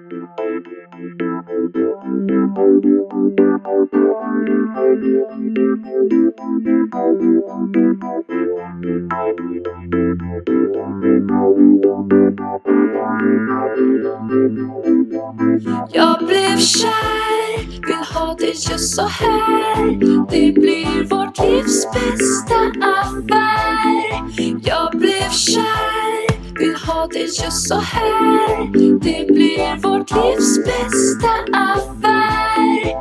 Jag blev kär, vill ha det just så här. Det blir vårt livs bästa affär. Jag blev kär, vill ha det just så här. Det blir vårt livs bästa affär.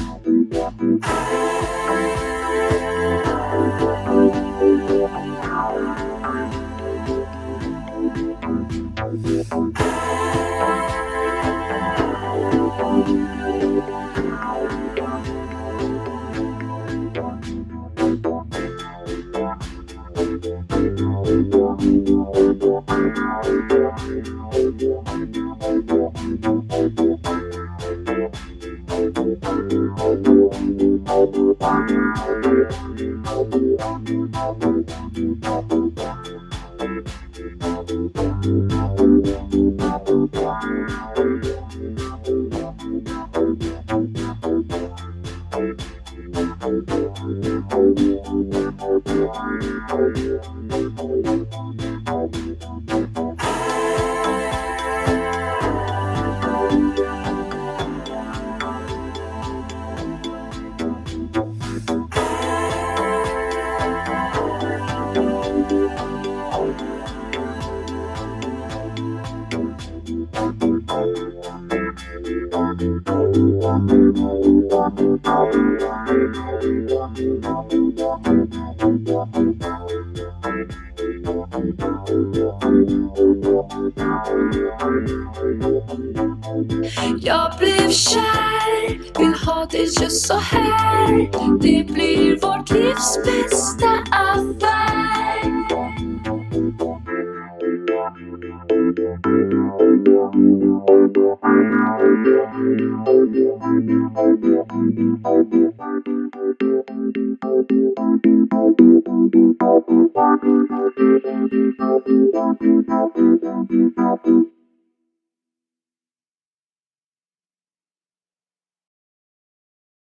Jag blev kär, vill ha det just så här. Det blir vårt livs bästa affär.